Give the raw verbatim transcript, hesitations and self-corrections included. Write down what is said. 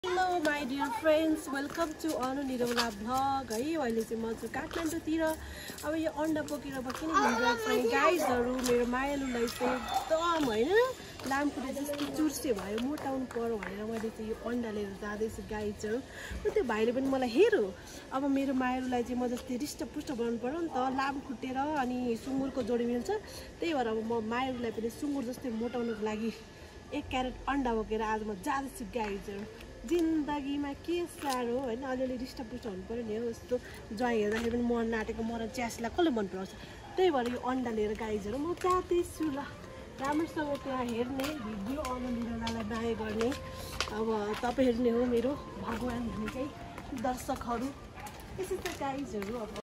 Hello my dear friends, welcome to Hunewala vlog है अहिले चाहिँ म चाहिँ काठमाडौँतिर अब यो अन्डा बोकेर किन हिँडिरहेको छ गाइजहरु मेरो मायालुलाई चाहिँ एकदम हैन लामखुट्टे जस्तो चुर्से भयो मोटाउनु पर्यो भनेर मैले चाहिँ यो अन्डा लिएर जाँदैछु गाइजहरु। त्यो भाइले पनि मलाई हेर्यो अब मेरो मायालुलाई चाहिँ म जस्तै रिष्टपुष्ट बनाउनु पर्यो नि त लामखुट्टे र अनि सुँगुरको जोडी मिल्छ त्यही भएर अब म मायालुलाई पनि सुँगुर जस्तै मोटाउनको लागि एक क्यारेट अन्डा बोकेर आज म जाँदैछु गाइजहरु। जिन्दगीमा के साह्रो हैन अलिअलि रिष्टपुष्ट हुनु पर्यो नि हो यस्तो ज्वाइँ हेर्दाखेरि पनि मन नाटेको मरन च्यासलाई कसले मन पराउँछ त्यही भएर यो अन्डा लिएर गाइजहरु म जाँदैछु ल राम्रोसँग त्यहाँ हेर्ने भिडियो अनुनिरलालाई बाए गर्ने अब तपाईहरु नै हो मेरो भगवान भन्ने चाहिँ दर्शकहरु। यसै त गाइजहरु अब